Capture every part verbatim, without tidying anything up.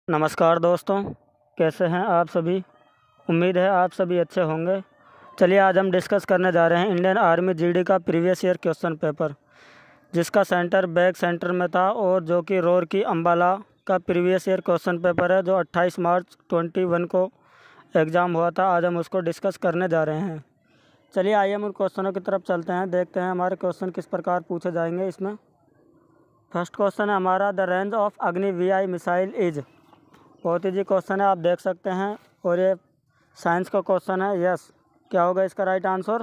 नमस्कार दोस्तों, कैसे हैं आप सभी। उम्मीद है आप सभी अच्छे होंगे। चलिए आज हम डिस्कस करने जा रहे हैं इंडियन आर्मी जीडी का प्रीवियस ईयर क्वेश्चन पेपर, जिसका सेंटर बैक सेंटर में था और जो कि रोरकी अंबाला का प्रीवियस ईयर क्वेश्चन पेपर है, जो अट्ठाईस मार्च इक्कीस को एग्ज़ाम हुआ था। आज हम उसको डिस्कस करने जा रहे हैं। चलिए आइए हम उन क्वेश्चनों की तरफ चलते हैं, देखते हैं हमारे क्वेश्चन किस प्रकार पूछे जाएंगे। इसमें फर्स्ट क्वेश्चन है हमारा, the range of Agni V I missile is. बहुत ही जी क्वेश्चन है, आप देख सकते हैं, और ये साइंस का क्वेश्चन है। यस, क्या होगा इसका राइट आंसर?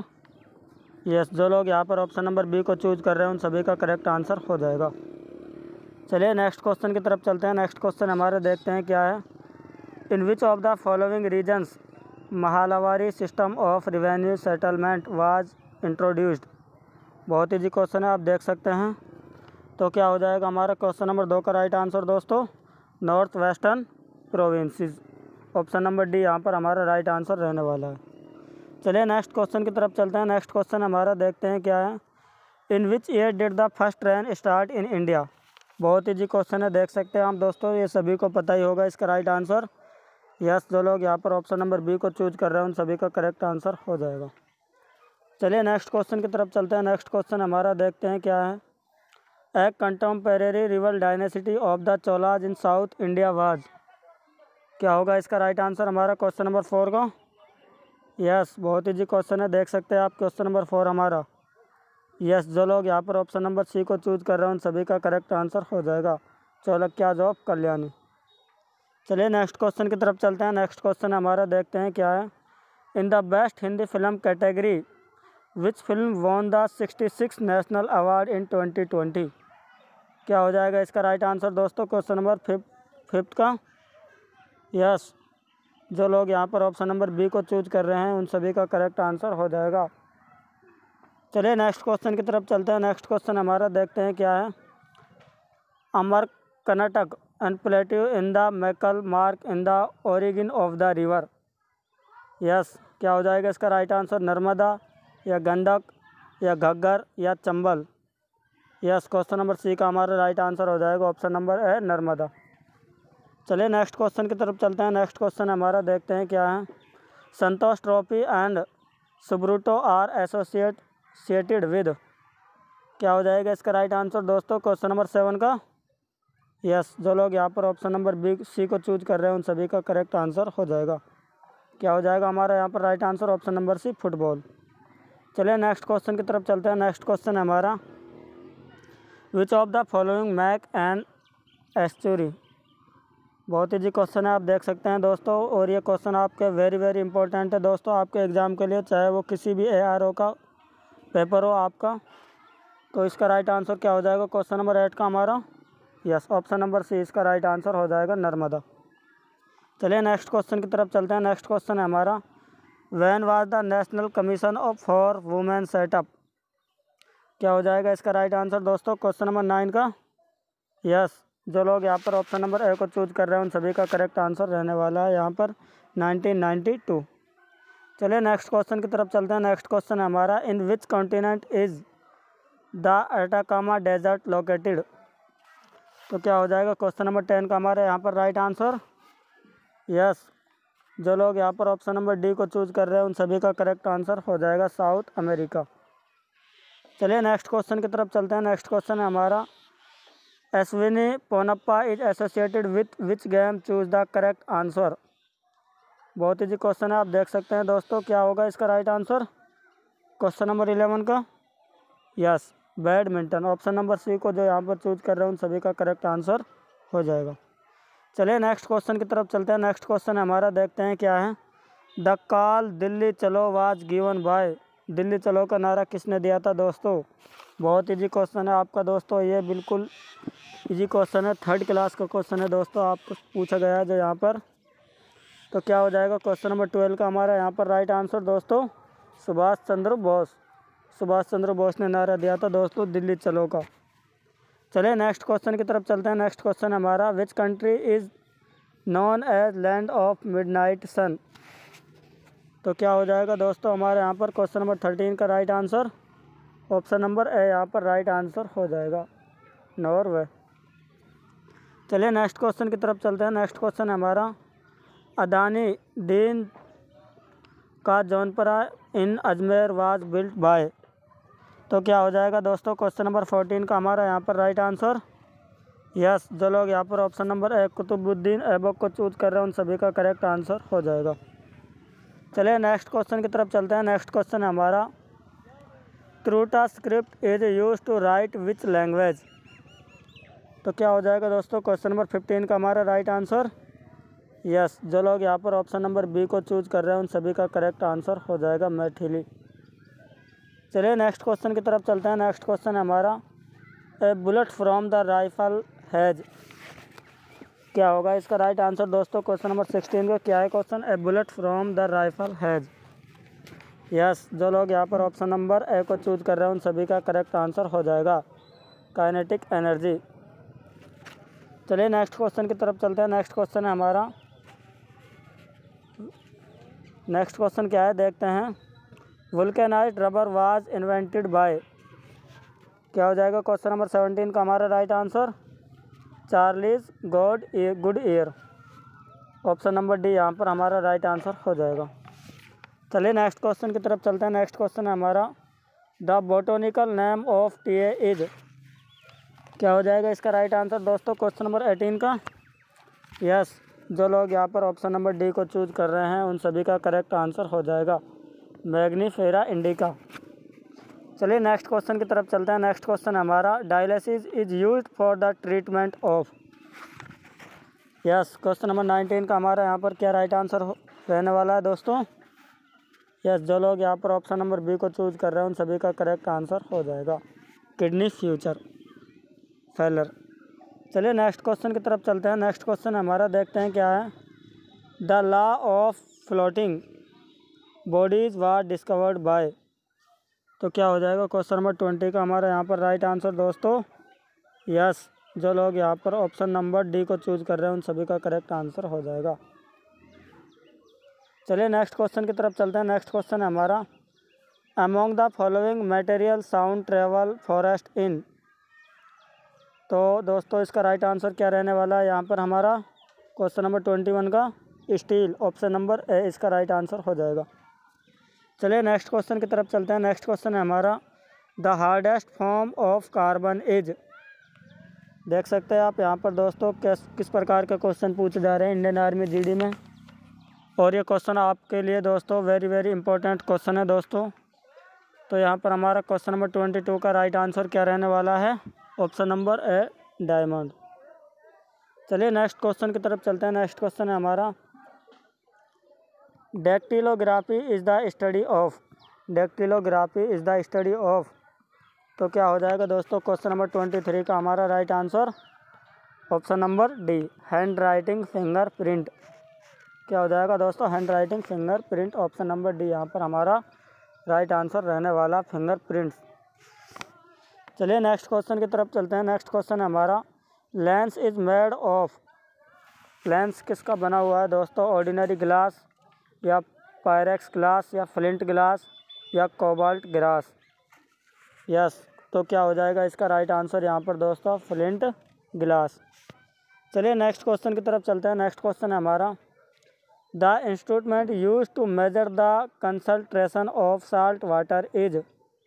यस, जो लोग यहाँ पर ऑप्शन नंबर बी को चूज कर रहे हैं उन सभी का करेक्ट आंसर हो जाएगा। चलिए नेक्स्ट क्वेश्चन की तरफ चलते हैं। नेक्स्ट क्वेश्चन हमारे देखते हैं क्या है। In which of the following reasons Mahalwari system of revenue settlement was introduced. बहुत ही जी क्वेश्चन है, आप देख सकते हैं। तो क्या हो जाएगा हमारा क्वेश्चन नंबर दो का राइट आंसर दोस्तों? North western provinces. Option number D यहाँ पर हमारा राइट आंसर रहने वाला है। चलिए नेक्स्ट क्वेश्चन की तरफ चलते हैं। नेक्स्ट क्वेश्चन हमारा देखते हैं क्या है। In which year did the first train start in India. बहुत ही जी क्वेश्चन है, देख सकते हैं आप दोस्तों, ये सभी को पता ही होगा इसका राइट आंसर। यस, जो लोग यहाँ पर ऑप्शन नंबर बी को चूज कर रहे हैं उन सभी का करेक्ट आंसर हो जाएगा। चलिए नेक्स्ट क्वेश्चन की तरफ चलते हैं। नेक्स्ट क्वेश्चन हमारा देखते हैं क्या है। A contemporary rival dynasty of the Cholas in south India was. क्या होगा इसका राइट आंसर हमारा क्वेश्चन नंबर फोर का? यस, बहुत ही जी क्वेश्चन है, देख सकते हैं आप क्वेश्चन नंबर फोर हमारा। यस, जो लोग यहाँ पर ऑप्शन नंबर सी को चूज कर रहे हैं उन सभी का करेक्ट आंसर हो जाएगा, चालुक्याज ऑफ कल्याणी। चलिए नेक्स्ट क्वेश्चन की तरफ चलते हैं। नेक्स्ट क्वेश्चन हमारा देखते हैं क्या है। In the best Hindi film category which film won the sixty six national award in twenty twenty. क्या हो जाएगा इसका राइट आंसर दोस्तों क्वेश्चन नंबर फिफ्थ फिफ्थ का? यस, जो लोग यहाँ पर ऑप्शन नंबर बी को चूज कर रहे हैं उन सभी का करेक्ट आंसर हो जाएगा। चलिए नेक्स्ट क्वेश्चन की तरफ चलते हैं। नेक्स्ट क्वेश्चन हमारा देखते हैं क्या है। Amarkantak and plateau in the Maikal mark in the origin of the river. Yes, क्या हो जाएगा इसका राइट आंसर? नर्मदा या गंडक या घग्गर या Chambal. Yes, question number C का हमारा राइट आंसर हो जाएगा, ऑप्शन नंबर है नर्मदा। चलिए नेक्स्ट क्वेश्चन की तरफ चलते हैं। नेक्स्ट क्वेश्चन हमारा देखते हैं क्या है। Santosh trophy and Subroto are associated with. क्या हो जाएगा इसका राइट आंसर दोस्तों क्वेश्चन नंबर सेवन का? यस, जो लोग यहाँ पर ऑप्शन नंबर बी सी को चूज कर रहे हैं उन सभी का करेक्ट आंसर हो जाएगा। क्या हो जाएगा हमारा यहाँ पर right answer? Option number C, football. चलिए नेक्स्ट क्वेश्चन की तरफ चलते हैं। नेक्स्ट क्वेश्चन हमारा, which of the following mac and estuary. बहुत ही जी क्वेश्चन है, आप देख सकते हैं दोस्तों, और ये क्वेश्चन आपके वेरी वेरी इंपॉर्टेंट है दोस्तों आपके एग्ज़ाम के लिए, चाहे वो किसी भी ए आर ओ का पेपर हो आपका। तो इसका राइट आंसर क्या हो जाएगा क्वेश्चन नंबर एट का हमारा? यस, ऑप्शन नंबर सी इसका राइट आंसर हो जाएगा, नर्मदा। चलिए नेक्स्ट क्वेश्चन की तरफ चलते हैं। नेक्स्ट क्वेश्चन है हमारा, when was the national commission of for women set up. क्या हो जाएगा इसका राइट आंसर दोस्तों क्वेश्चन नंबर नाइन का? यस, जो लोग यहाँ पर ऑप्शन नंबर ए को चूज कर रहे हैं उन सभी का करेक्ट आंसर रहने वाला है यहाँ पर नाइनटीन नाइंटी टू। चलिए नेक्स्ट क्वेश्चन की तरफ चलते हैं। नेक्स्ट क्वेश्चन है हमारा, in which continent is the Atacama desert located. तो क्या हो जाएगा क्वेश्चन नंबर टेन का हमारे यहाँ पर राइट आंसर? यस, जो लोग यहाँ पर ऑप्शन नंबर डी को चूज कर रहे हैं उन सभी का करेक्ट आंसर हो जाएगा, साउथ अमेरिका। चलिए नेक्स्ट क्वेश्चन की तरफ चलते हैं। नेक्स्ट क्वेश्चन है हमारा, Ashwini Ponnappa is associated with which game, choose the correct answer. बहुत ही जी क्वेश्चन है, आप देख सकते हैं दोस्तों, क्या होगा इसका right answer question number eleven का? Yes, badminton. Option number C को जो यहाँ पर चूज कर रहे हैं उन सभी का करेक्ट आंसर हो जाएगा। चलिए नेक्स्ट क्वेश्चन की तरफ चलते हैं। नेक्स्ट क्वेश्चन हमारा देखते हैं क्या है। द कॉल दिल्ली चलो वाज गिवन बाय। दिल्ली चलो का नारा किसने दिया था दोस्तों? बहुत इजी क्वेश्चन है आपका दोस्तों, ये बिल्कुल इजी क्वेश्चन है, थर्ड क्लास का क्वेश्चन है दोस्तों, आपको पूछा गया है जो यहाँ पर। तो क्या हो जाएगा क्वेश्चन नंबर ट्वेल्व का हमारा यहाँ पर राइट आंसर दोस्तों? सुभाष चंद्र बोस। सुभाष चंद्र बोस ने नारा दिया था दोस्तों दिल्ली चलो का। चलिए नेक्स्ट क्वेश्चन की तरफ चलते हैं। नेक्स्ट क्वेश्चन हमारा, which country is known as land of midnight sun. तो क्या हो जाएगा दोस्तों हमारे यहाँ पर क्वेश्चन नंबर थर्टीन का right answer? Option number A यहाँ पर राइट आंसर हो जाएगा, नॉर्वे। चलिए नेक्स्ट क्वेश्चन की तरफ चलते हैं। नेक्स्ट क्वेश्चन है हमारा, Adhai Din ka Jhonpra in Ajmer was built by. तो क्या हो जाएगा दोस्तों क्वेश्चन नंबर फोर्टीन का हमारा यहाँ पर राइट आंसर। यस, जो लोग यहाँ पर ऑप्शन नंबर एक कुतुबुद्दीन ऐबक को चूज कर रहे हैं उन सभी का करेक्ट आंसर हो जाएगा। चलिए नेक्स्ट क्वेश्चन की तरफ चलते हैं। नेक्स्ट क्वेश्चन है हमारा, क्रूटा script is use to write which language. तो क्या हो जाएगा दोस्तों क्वेश्चन नंबर फिफ्टीन का हमारा राइट आंसर। यस, जो लोग यहाँ पर ऑप्शन नंबर बी को चूज कर रहे हैं उन सभी का करेक्ट आंसर हो जाएगा मैथिली। चलिए नेक्स्ट क्वेश्चन की तरफ चलते हैं। नेक्स्ट क्वेश्चन है हमारा, a bullet from the rifle has. क्या होगा इसका राइट आंसर दोस्तों क्वेश्चन नंबर सिक्सटीन का क्या है question, a bullet from the rifle has. Yes, जो लोग यहाँ पर ऑप्शन नंबर ए को चूज कर रहे हैं उन सभी का करेक्ट आंसर हो जाएगा काइनेटिक एनर्जी। चलिए नेक्स्ट क्वेश्चन की तरफ चलते हैं। नेक्स्ट क्वेश्चन है हमारा, नेक्स्ट क्वेश्चन क्या है देखते हैं, vulcanized rubber was invented by. क्या हो जाएगा क्वेश्चन नंबर सेवनटीन का हमारा right answer, Charles god Goodyear. Option number D यहाँ पर हमारा राइट आंसर हो जाएगा। चलिए नेक्स्ट क्वेश्चन की तरफ चलते हैं। नेक्स्ट क्वेश्चन है हमारा, the botanical name of T A is. क्या हो जाएगा इसका राइट आंसर दोस्तों क्वेश्चन नंबर एटीन का। यस, जो लोग यहाँ पर ऑप्शन नंबर डी को चूज कर रहे हैं उन सभी का करेक्ट आंसर हो जाएगा मैग्नीफेरा इंडिका। चलिए नेक्स्ट क्वेश्चन की तरफ चलते हैं। नेक्स्ट क्वेश्चन है हमारा, dialysis is used for the treatment of. Yes, question number nineteen का हमारा यहाँ पर क्या राइट आंसर रहने वाला है दोस्तों। यस, जो लोग यहाँ पर ऑप्शन नंबर बी को चूज कर रहे हैं उन सभी का करेक्ट आंसर हो जाएगा किडनी फ्यूचर फेलर। चलिए नेक्स्ट क्वेश्चन की तरफ चलते हैं। नेक्स्ट क्वेश्चन हमारा देखते हैं क्या है, the law of floating bodies was discovered by. तो क्या हो जाएगा क्वेश्चन नंबर ट्वेंटी का हमारा यहाँ पर राइट आंसर दोस्तों। यस, जो लोग यहाँ पर ऑप्शन नंबर डी को चूज कर रहे हैं उन सभी का करेक्ट आंसर हो जाएगा। चलिए नेक्स्ट क्वेश्चन की तरफ चलते हैं। नेक्स्ट क्वेश्चन है हमारा, among the following material sound travel fastest in. तो दोस्तों इसका राइट आंसर क्या रहने वाला है यहाँ पर हमारा क्वेश्चन नंबर ट्वेंटी वन का स्टील। ऑप्शन नंबर ए इसका राइट आंसर हो जाएगा। चलिए नेक्स्ट क्वेश्चन की तरफ चलते हैं। नेक्स्ट क्वेश्चन है हमारा, the hardest form of carbon is. देख सकते हैं आप यहाँ पर दोस्तों किस किस प्रकार के क्वेश्चन पूछे जा रहे हैं इंडियन आर्मी जीडी में, और ये क्वेश्चन आपके लिए दोस्तों वेरी वेरी इंपॉर्टेंट क्वेश्चन है दोस्तों। तो यहाँ पर हमारा क्वेश्चन नंबर ट्वेंटी टू का राइट आंसर क्या रहने वाला है, ऑप्शन नंबर ए डायमंड। चलिए नेक्स्ट क्वेश्चन की तरफ चलते हैं। नेक्स्ट क्वेश्चन है हमारा, dactylography is the study of. Dactylography is the study of. तो क्या हो जाएगा दोस्तों क्वेश्चन नंबर ट्वेंटी थ्री का हमारा right answer, option number D handwriting fingerprint. क्या हो जाएगा दोस्तों handwriting fingerprint. Option number D यहाँ पर हमारा राइट आंसर रहने वाला फिंगर प्रिंट्स। चलिए नेक्स्ट क्वेश्चन की तरफ चलते हैं। नेक्स्ट क्वेश्चन है हमारा, lens is made of. Lens किसका बना हुआ है दोस्तों, ऑर्डिनरी ग्लास या पायरेक्स ग्लास या फ्लिंट ग्लास या कोबाल्ट ग्लास। यस, तो क्या हो जाएगा इसका राइट आंसर यहाँ पर दोस्तों फ्लिंट ग्लास। चलिए नेक्स्ट क्वेश्चन की तरफ चलते हैं। नेक्स्ट क्वेश्चन है हमारा, the instrument use to measure the concentration of salt water is.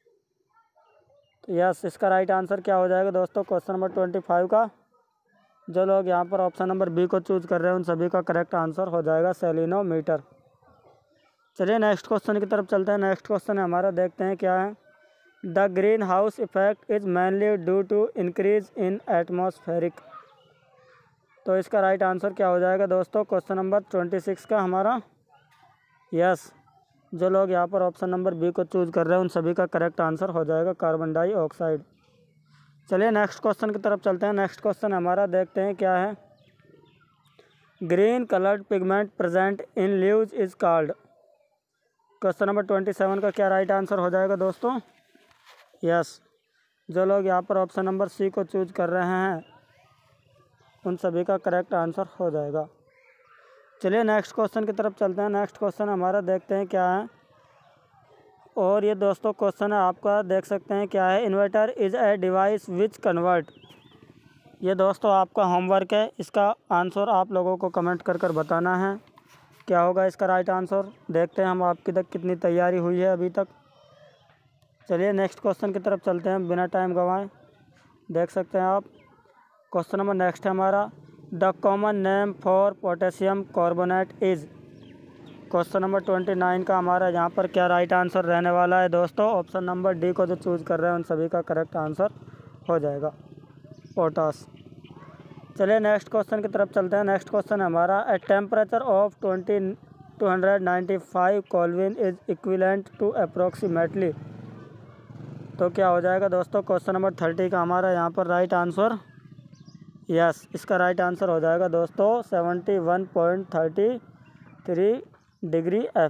Yes, इसका राइट आंसर क्या हो जाएगा दोस्तों क्वेश्चन नंबर ट्वेंटी फाइव का। जो लोग यहाँ पर ऑप्शन नंबर बी को चूज कर रहे हैं उन सभी का करेक्ट आंसर हो जाएगा सेलिनोमीटर। चलिए नेक्स्ट क्वेश्चन की तरफ चलते हैं। नेक्स्ट क्वेश्चन है हमारा, देखते हैं क्या है, the greenhouse effect is mainly due to increase in atmospheric. तो इसका राइट आंसर क्या हो जाएगा दोस्तों क्वेश्चन नंबर ट्वेंटी सिक्स का हमारा। यस, जो लोग यहाँ पर ऑप्शन नंबर बी को चूज कर रहे हैं उन सभी का करेक्ट आंसर हो जाएगा कार्बन डाइऑक्साइड। चलिए नेक्स्ट क्वेश्चन की तरफ चलते हैं। नेक्स्ट क्वेश्चन हमारा, देखते हैं क्या है, green coloured pigment present in leaves is called. Question number twenty seven का क्या राइट आंसर हो जाएगा दोस्तों। यस, जो लोग यहाँ पर ऑप्शन नंबर सी को चूज कर रहे हैं उन सभी का करेक्ट आंसर हो जाएगा। चलिए नेक्स्ट क्वेश्चन की तरफ चलते हैं। नेक्स्ट क्वेश्चन हमारा, देखते हैं क्या है, और ये दोस्तों क्वेश्चन है आपका, देख सकते हैं क्या है, inverter is a device which convert. ये दोस्तों आपका होमवर्क है, इसका आंसर आप लोगों को कमेंट कर कर बताना है क्या होगा इसका राइट आंसर। देखते हैं हम आपकी तक कितनी तैयारी हुई है अभी तक। चलिए नेक्स्ट क्वेश्चन की तरफ चलते हैं बिना टाइम गंवाए। देख सकते हैं आप, क्वेश्चन नंबर नेक्स्ट है हमारा, the common name for potassium carbonate is. Question number twenty nine का हमारा यहाँ पर क्या राइट आंसर रहने वाला है दोस्तों। ऑप्शन नंबर डी को जो चूज़ कर रहे हैं उन सभी का करेक्ट आंसर हो जाएगा, पोटास। चलिए नेक्स्ट क्वेश्चन की तरफ चलते हैं। नेक्स्ट क्वेश्चन है हमारा, a temperature of twenty two hundred ninety five kelvin is equivalent to approximately. तो क्या हो जाएगा दोस्तों क्वेश्चन नंबर थर्टी का हमारा यहाँ पर राइट आंसर। यस, इसका राइट आंसर हो जाएगा दोस्तों seventy one point thirty three degree F.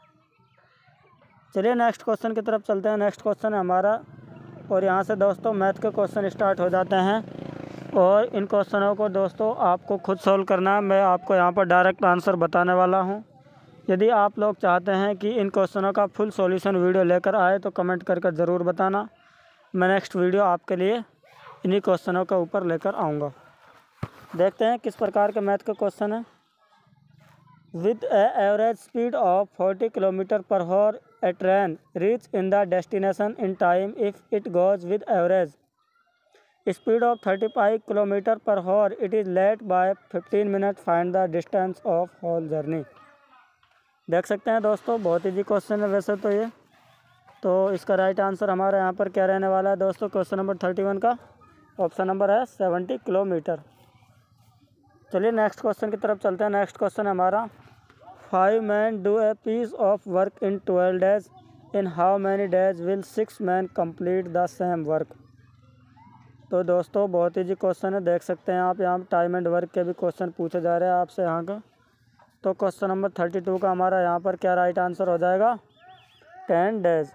चलिए नेक्स्ट क्वेश्चन की तरफ चलते हैं। नेक्स्ट क्वेश्चन है हमारा, और यहाँ से दोस्तों मैथ के क्वेश्चन स्टार्ट हो जाते हैं, और इन क्वेश्चनों को दोस्तों आपको खुद सॉल्व करना है। मैं आपको यहाँ पर डायरेक्ट आंसर बताने वाला हूँ। यदि आप लोग चाहते हैं कि इन क्वेश्चनों का फुल सॉल्यूशन वीडियो लेकर आए तो कमेंट कर कर ज़रूर बताना। मैं नेक्स्ट वीडियो आपके लिए इन्हीं क्वेश्चनों के ऊपर लेकर आऊँगा। देखते हैं किस प्रकार के मैथ के क्वेश्चन हैं। With a average speed of forty kilometer per hour a train reach in the destination in time if it goes with average speed of thirty five kilometer per hour it is late by fifteen minute find the distance of whole journey. देख सकते हैं दोस्तों, बहुत easy question है वैसे तो ये। तो इसका राइट आंसर हमारा यहाँ पर क्या रहने वाला है दोस्तों क्वेश्चन नंबर थर्टी वन का। ऑप्शन नंबर है सेवेंटी किलोमीटर। चलिए नेक्स्ट क्वेश्चन की तरफ चलते हैं। नेक्स्ट क्वेश्चन है हमारा, five man do a piece of work in twelve days in how many days will six man complete the same work. तो दोस्तों बहुत ईजी क्वेश्चन है, देख सकते हैं आप यहाँ टाइम एंड वर्क के भी क्वेश्चन पूछे जा रहे हैं आपसे यहाँ का। तो क्वेश्चन नंबर थर्टी टू का हमारा यहाँ पर क्या राइट आंसर हो जाएगा, टेन डेज।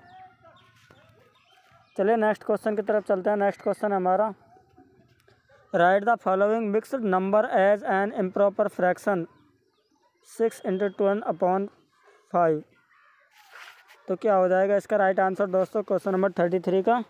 चलिए नेक्स्ट क्वेश्चन की तरफ चलते हैं। नेक्स्ट क्वेश्चन है हमारा, write the following mixed number as an improper fraction six into twelve upon five. तो क्या हो जाएगा इसका राइट आंसर दोस्तों क्वेश्चन नंबर थर्टी थ्री का।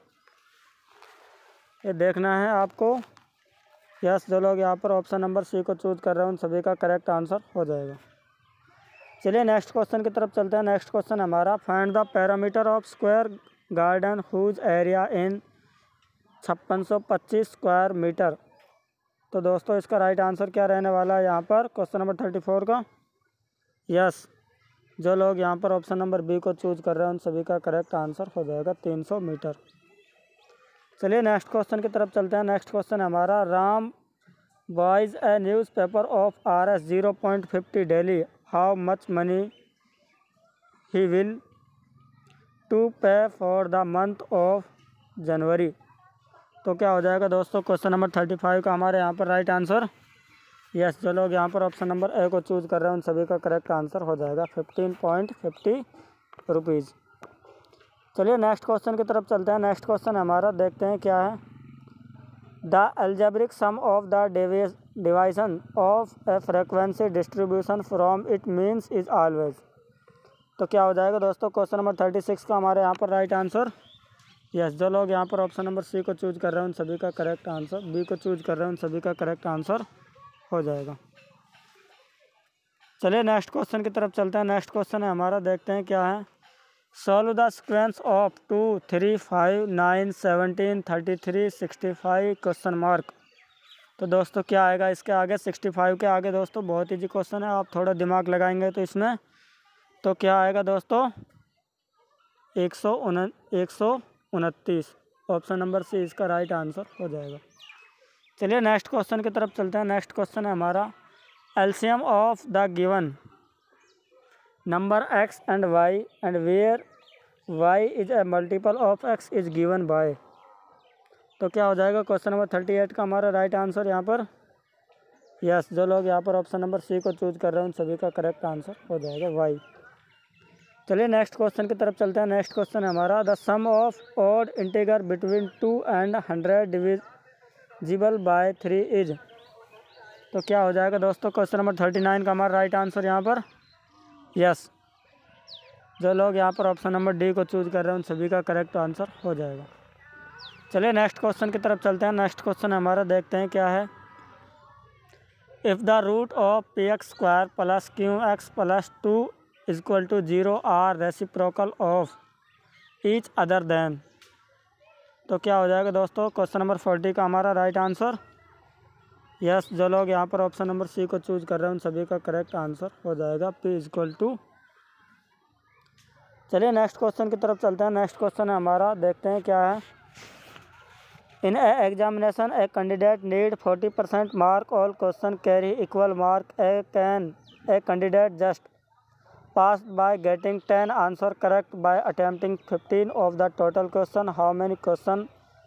ये देखना है आपको। यस, जो लोग यहाँ पर ऑप्शन नंबर सी को चूज कर रहे हैं उन सभी का करेक्ट आंसर हो जाएगा। चलिए नेक्स्ट क्वेश्चन की तरफ चलते हैं। नेक्स्ट क्वेश्चन हमारा, find the parameter of square garden whose area in छप्पन सौ पच्चीस स्क्वायर मीटर। तो दोस्तों इसका राइट आंसर क्या रहने वाला है यहाँ पर क्वेश्चन नंबर थर्टी फोर का। यस, जो लोग यहाँ पर ऑप्शन नंबर बी को चूज कर रहे हैं उन सभी का करेक्ट आंसर हो जाएगा तीन सौ मीटर। चलिए नेक्स्ट क्वेश्चन की तरफ चलते हैं। नेक्स्ट क्वेश्चन है हमारा, Ram buys a newspaper of R S zero point fifty daily how much money he will to pay for the month of January. तो क्या हो जाएगा दोस्तों क्वेश्चन नंबर थर्टी फाइव का हमारे यहाँ पर राइट आंसर। यस, जो लोग यहाँ पर ऑप्शन नंबर ए को चूज़ कर रहे हैं उन सभी का करेक्ट आंसर हो जाएगा फिफ्टीन पॉइंट फिफ्टी रुपीज़। चलिए नेक्स्ट क्वेश्चन की तरफ चलते हैं। नेक्स्ट क्वेश्चन हमारा देखते हैं क्या है, the algebraic sum of the division of a frequency distribution from it means is always. तो क्या हो जाएगा दोस्तों क्वेश्चन नंबर थर्टी सिक्स का हमारे यहाँ पर राइट आंसर। यस, जो लोग यहाँ पर ऑप्शन नंबर सी को चूज कर रहे हैं उन सभी का करेक्ट आंसर, बी को चूज कर रहे हैं उन सभी का करेक्ट आंसर हो जाएगा। चलिए नेक्स्ट क्वेश्चन की तरफ चलते हैं। नेक्स्ट क्वेश्चन है हमारा, देखते हैं क्या है, solve the sequence of two three five nine seventeen thirty three sixty five question mark. तो दोस्तों क्या आएगा इसके आगे, सिक्सटी फाइव के आगे दोस्तों बहुत ईजी क्वेश्चन है, आप थोड़ा दिमाग लगाएंगे तो इसमें तो क्या आएगा दोस्तों एक सौ उन एक सौ उनतीस। ऑप्शन नंबर सी इसका राइट आंसर हो जाएगा। चलिए नेक्स्ट क्वेश्चन की तरफ चलते हैं। नेक्स्ट क्वेश्चन है हमारा, LCM of the given number x and y and where y is a multiple of x is given by। तो क्या हो जाएगा क्वेश्चन नंबर थर्टी एट का हमारा राइट आंसर यहाँ पर। यस, जो लोग यहाँ पर ऑप्शन नंबर सी को चूज कर रहे हैं उन सभी का करेक्ट आंसर हो जाएगा y। चलिए नेक्स्ट क्वेश्चन की तरफ चलते हैं। नेक्स्ट क्वेश्चन है हमारा, the sum of odd integer between two and hundred divisible by three is. तो क्या हो जाएगा दोस्तों क्वेश्चन नंबर थर्टी नाइन का हमारा राइट आंसर यहाँ पर। यस, जो लोग यहाँ पर ऑप्शन नंबर डी को चूज कर रहे हैं उन सभी का करेक्ट आंसर हो जाएगा। चलिए नेक्स्ट क्वेश्चन की तरफ चलते हैं। नेक्स्ट क्वेश्चन हमारा देखते हैं क्या है। If the root of P X square plus Q X plus two equal to zero are reciprocal of each other then, तो क्या हो जाएगा दोस्तों क्वेश्चन नंबर फोर्टी का हमारा राइट आंसर। यस, जो लोग यहाँ पर ऑप्शन नंबर सी को चूज कर रहे हैं उन सभी का करेक्ट आंसर हो जाएगा पी इजक्वल टू। चलिए नेक्स्ट क्वेश्चन की तरफ चलते हैं। नेक्स्ट क्वेश्चन है हमारा, देखते हैं क्या है। In a examination a candidate need forty percent mark all question carry equal mark a can a candidate just pass by getting ten answer correct by attempting fifteen of the total question, how many question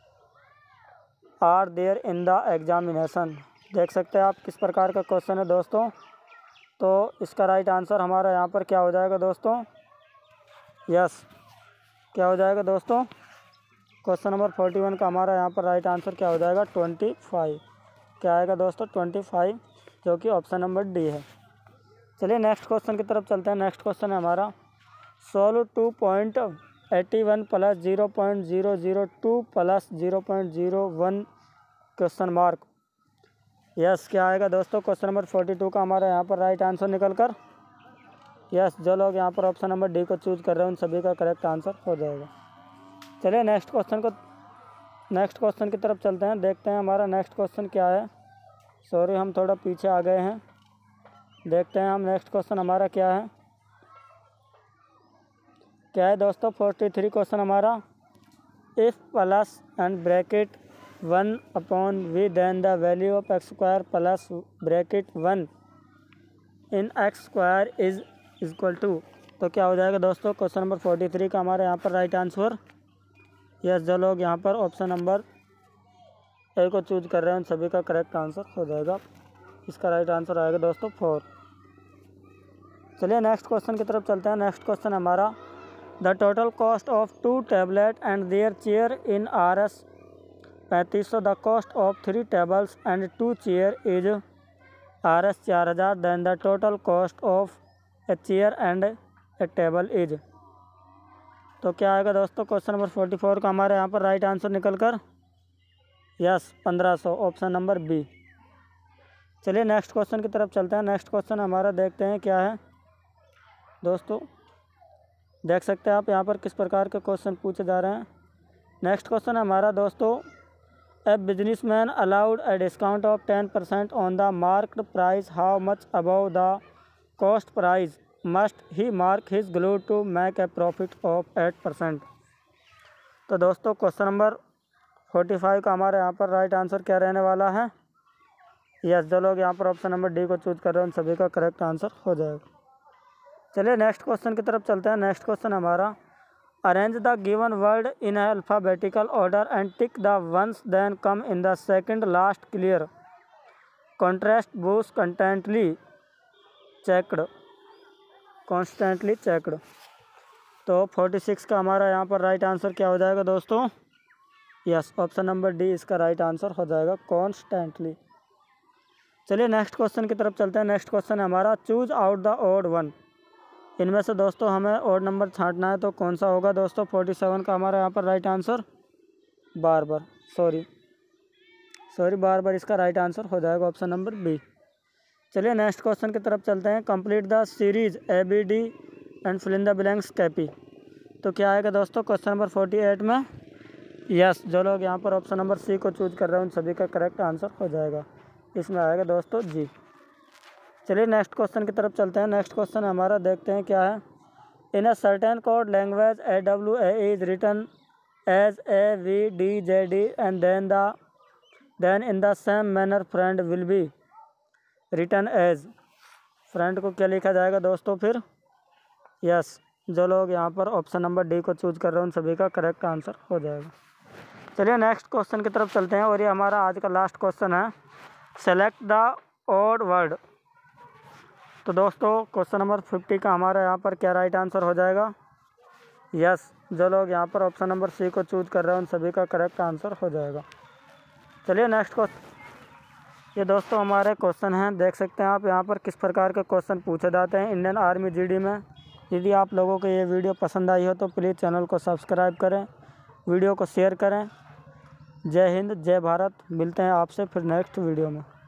are there in the examination. देख सकते हैं आप किस प्रकार का question है दोस्तों। तो इसका राइट आंसर हमारा यहाँ पर क्या हो जाएगा दोस्तों। यस, क्या हो जाएगा दोस्तों क्वेश्चन नंबर फोर्टी वन का हमारा यहाँ पर राइट आंसर क्या हो जाएगा ट्वेंटी फाइव। क्या आएगा दोस्तों ट्वेंटी फाइव, जो कि ऑप्शन नंबर डी है। चलिए नेक्स्ट क्वेश्चन की तरफ चलते हैं। नेक्स्ट क्वेश्चन है हमारा, solve two point eighty one plus zero point zero zero two plus zero point zero one question mark. Yes, क्या आएगा दोस्तों क्वेश्चन नंबर फोर्टी टू का हमारा यहाँ पर राइट आंसर निकल कर। यस, जो लोग यहाँ पर ऑप्शन नंबर डी को चूज कर रहे हैं उन सभी का करेक्ट आंसर हो जाएगा। चलिए नेक्स्ट क्वेश्चन को नेक्स्ट क्वेश्चन की तरफ चलते हैं। देखते हैं हमारा नेक्स्ट क्वेश्चन क्या है। सॉरी, हम थोड़ा पीछे आ गए हैं। देखते हैं हम नेक्स्ट क्वेश्चन हमारा क्या है। क्या है दोस्तों फोर्टी थ्री क्वेश्चन हमारा, if plus and bracket one upon V then the value of X square plus bracket one in X square is equal to, तो क्या हो जाएगा दोस्तों क्वेश्चन नंबर फोर्टी थ्री का हमारे यहाँ पर राइट आंसर। यस, जो लोग यहाँ पर ऑप्शन नंबर ए को चूज कर रहे हैं उन सभी का करेक्ट आंसर हो जाएगा। इसका राइट आंसर आएगा दोस्तों फोर। चलिए नेक्स्ट क्वेश्चन की तरफ चलते हैं। नेक्स्ट क्वेश्चन हमारा, the total cost of two tablet and there chair in R S पैंतीस सौ, the cost of three tables and two chair is R S चार हज़ार, than the total cost of a chair and a table is, तो क्या आएगा दोस्तों question number forty four का हमारे यहाँ पर राइट आंसर निकल कर। यस, पंद्रह सौ, ऑप्शन नंबर बी। चलिए नेक्स्ट क्वेश्चन की तरफ चलते हैं। नेक्स्ट क्वेश्चन हमारा देखते हैं क्या है दोस्तों। देख सकते हैं आप यहाँ पर किस प्रकार के क्वेश्चन पूछे जा रहे हैं। नेक्स्ट क्वेश्चन हमारा दोस्तों, a businessman allowed a discount of ten percent on the marked price, how much above the cost price must he mark his glue to make a profit of eight percent. तो दोस्तों question number forty five का हमारे यहाँ पर right answer क्या रहने वाला है। यस, जो लोग यहाँ पर ऑप्शन नंबर डी को चूज कर रहे हैं उन सभी का करेक्ट आंसर हो जाएगा। चलिए नेक्स्ट क्वेश्चन की तरफ चलते हैं। नेक्स्ट क्वेश्चन हमारा, arrange the given word in alphabetical order and tick the ones then come in the second last clear contrast boost contently checked constantly checked. तो फोर्टी सिक्स का हमारा यहाँ पर राइट आंसर क्या हो जाएगा दोस्तों। यस, ऑप्शन नंबर डी इसका राइट आंसर हो जाएगा कॉन्स्टेंटली। चलिए नेक्स्ट क्वेश्चन की तरफ चलते हैं। नेक्स्ट क्वेश्चन है हमारा, choose out the odd one. इनमें से दोस्तों हमें ऑड नंबर छांटना है, तो कौन सा होगा दोस्तों। फोर्टी सेवन का हमारा यहाँ पर राइट आंसर बार बार सॉरी सॉरी बार बार इसका राइट आंसर हो जाएगा ऑप्शन नंबर बी। चलिए नेक्स्ट क्वेश्चन की तरफ चलते हैं। Complete the series A B D and fill in the blanks कैपी, तो क्या आएगा दोस्तों क्वेश्चन नंबर फोर्टी एट में। यस, जो लोग यहाँ पर ऑप्शन नंबर सी को चूज कर रहे हैं उन सभी का करेक्ट आंसर हो जाएगा। इसमें आएगा दोस्तों जी। चलिए नेक्स्ट क्वेश्चन की तरफ चलते हैं। नेक्स्ट क्वेश्चन हमारा देखते हैं क्या है। In a certain code language A W A is written as A V D J D and then the then in the same manner friend will be written as. Friend को क्या लिखा जाएगा दोस्तों फिर। यस, जो लोग यहाँ पर ऑप्शन नंबर डी को चूज कर रहे हैं उन सभी का करेक्ट आंसर हो जाएगा। चलिए नेक्स्ट क्वेश्चन की तरफ चलते हैं और ये हमारा आज का लास्ट क्वेश्चन है। Select the odd word. तो दोस्तों क्वेश्चन नंबर फिफ्टी का हमारा यहाँ पर क्या राइट आंसर हो जाएगा। यस, जो लोग यहाँ पर ऑप्शन नंबर सी को चूज कर रहे हैं उन सभी का करेक्ट आंसर हो जाएगा। चलिए नेक्स्ट क्वेश्चन, ये दोस्तों हमारे क्वेश्चन हैं। देख सकते हैं आप यहाँ पर किस प्रकार के क्वेश्चन पूछे जाते हैं इंडियन आर्मी जीडी में। यदि आप लोगों को ये वीडियो पसंद आई हो तो प्लीज़ चैनल को सब्सक्राइब करें, वीडियो को शेयर करें जय हिंद, जय भारत। मिलते हैं आपसे फिर नेक्स्ट वीडियो में।